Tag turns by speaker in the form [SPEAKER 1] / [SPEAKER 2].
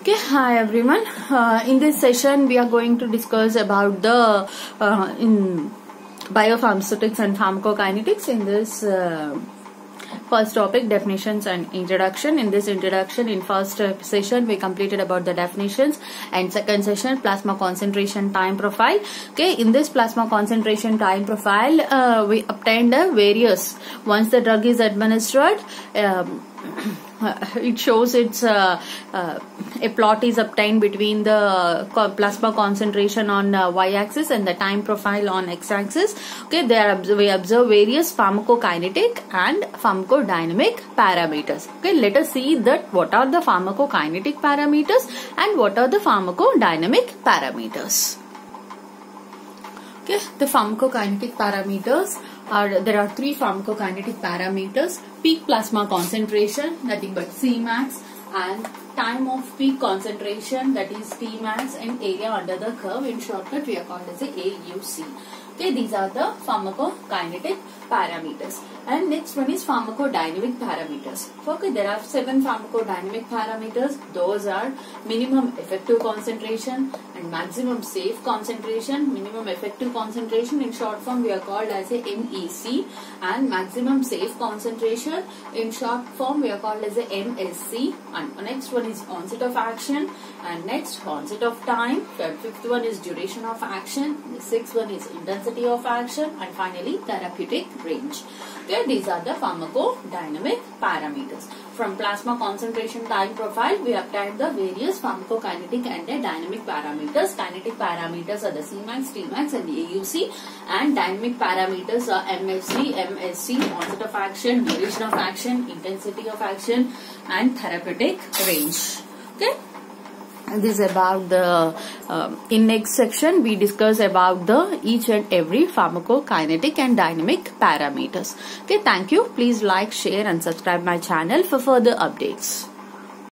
[SPEAKER 1] Okay, hi everyone. In this session, we are going to discuss about the in biopharmaceutics and pharmacokinetics. In this first topic, definitions and introduction. In this introduction, in first session, we completed about the definitions, and second session, plasma concentration time profile. Okay, in this plasma concentration time profile, we obtained various. Once the drug is administered, it shows it's a plot is obtained between the plasma concentration on y-axis and the time profile on x-axis. Okay, we observe various pharmacokinetic and pharmacodynamic parameters. Okay, let us see that what are the pharmacokinetic parameters and what are the pharmacodynamic parameters. Okay, the pharmacokinetic parameters are, there are three pharmacokinetic parameters: peak plasma concentration, nothing but Cmax, and time of peak concentration, that is Tmax, and area under the curve. In shortcut, we are called as a AUC. Okay, these are the pharmacokinetic parameters. And next one is pharmacodynamic parameters. Okay, there are 7 pharmacodynamic parameters. Those are minimum effective concentration and maximum safe concentration. Minimum effective concentration, in short form, we are called as a MEC, and maximum safe concentration, in short form, we are called as a MSC. And next one is onset of action, and next onset of time. Fifth one is duration of action. The sixth one is intensity of action, and finally therapeutic range. Okay, these are the pharmacodynamic parameters. From plasma concentration time profile, we obtained the various pharmacokinetic and dynamic parameters. Kinetic parameters are the Cmax, Tmax, and AUC, and dynamic parameters are MFC, MSC, onset of action, duration of action, intensity of action, and therapeutic range. Okay. This is about the in next section we discuss about the each and every pharmacokinetic and dynamic parameters. Okay, thank you. Please like, share and subscribe my channel for further updates.